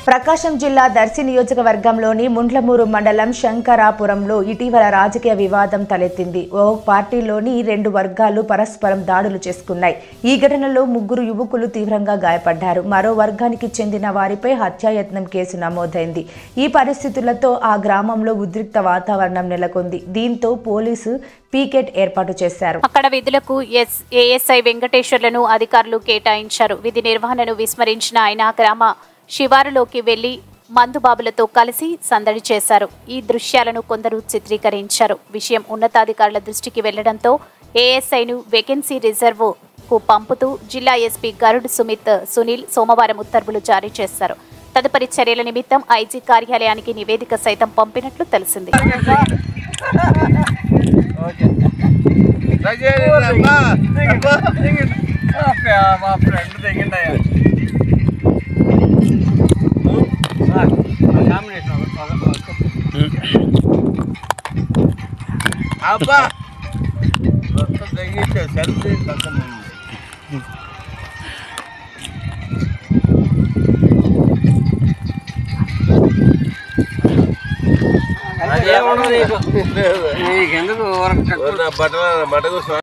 ప్రకాశం జిల్లా దర్శి నియోజకవర్గంలోని ముండ్లమూరు మండలం శంకరాపురంలో ఇటీవల రాజకీయ వివాదం తలెత్తింది. ఓ పార్టీలోని రెండు వర్గాలు పరస్పరం దాడులు చేసుకున్నాయి. ఈ ఘటనలో 3 యువకులు తీవ్రంగా గాయపడ్డారు. మరో వర్గానికి చెందిన వారిపై హత్యాయత్నం కేసు నమోదైంది. ఈ పరిస్థితులతో ఆ గ్రామంలో ఉద్రిక్త వాతావరణం నెలకొంది. దీంతో పోలీసు పీకెట్ ఏర్పాటు చేశారు. అక్కడ విధులకు ఏఎస్ఐ వెంకటేశ్వర్లను అధికారులు కేటాయించారు. విధి నిర్వహణను విస్మరించిన ఆయన గ్రామ శివారులోకి వెళ్లి మందుబాబులతో కలిసి సందడి చేశారు. ఈ దృశ్యాలను కొందరు చిత్రీకరించారు. విషయం ఉన్నతాధికారుల దృష్టికి వెళ్లడంతో ఏఎస్ఐను వేకెన్సీ రిజర్వ్ కు పంపుతూ జిల్లా ఎస్పీ గరుడ్ సునీల్ సోమవారం ఉత్తర్వులు జారీ చేశారు. తదుపరి చర్యల నిమిత్తం ఐజీ కార్యాలయానికి నివేదిక సైతం పంపినట్లు తెలిసింది. అబ్బా సెల్ఫీ అదే నీకెందుకు బట్టలు